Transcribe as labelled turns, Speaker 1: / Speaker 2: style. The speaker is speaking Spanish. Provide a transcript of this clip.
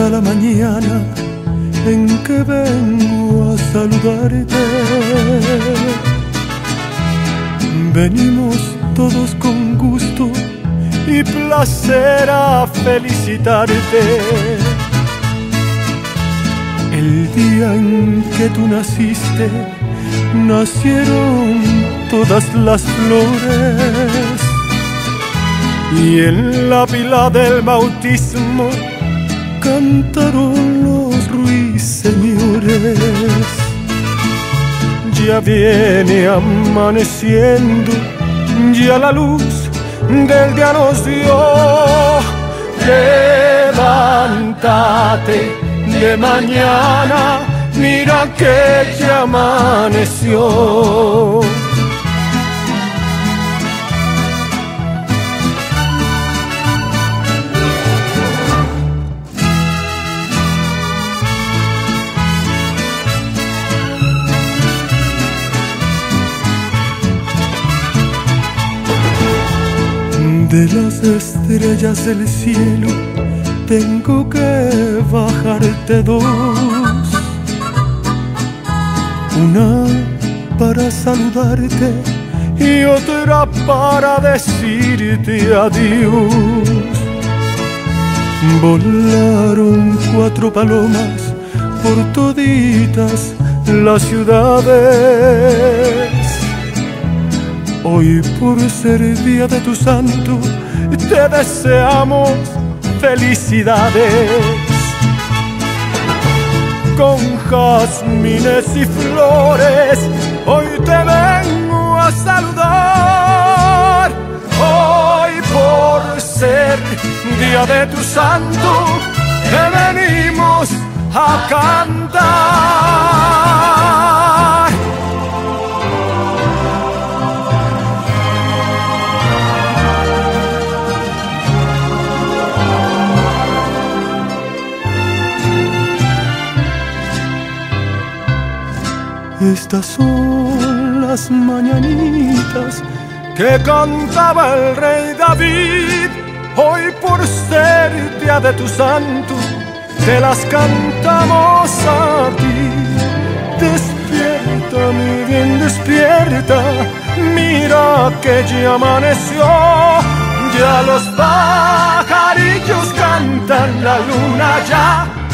Speaker 1: Esta la mañana en que vengo a saludarte. Venimos todos con gusto y placer a felicitarte. El día en que tú naciste, nacieron todas las flores, y en la pila del bautismo cantaron los ruiseñores. Ya viene amaneciendo, ya la luz del día nos dio. Levántate de mañana, mira que ya amaneció. De las estrellas del cielo tengo que bajarte dos, una para saludarte y otra para decirte adiós. Volaron 4 palomas por toditas las ciudades. Hoy, por ser día de tu santo, te deseamos felicidades. Con jazmines y flores, hoy te vengo a saludar. Hoy, por ser día de tu santo, te venimos a cantar. Estas son las mañanitas que cantaba el rey David. Hoy, por ser día de tu santo, te las cantamos a ti. Despierta, mi bien, despierta, mira que ya amaneció. Ya los pajarillos cantan, la luna ya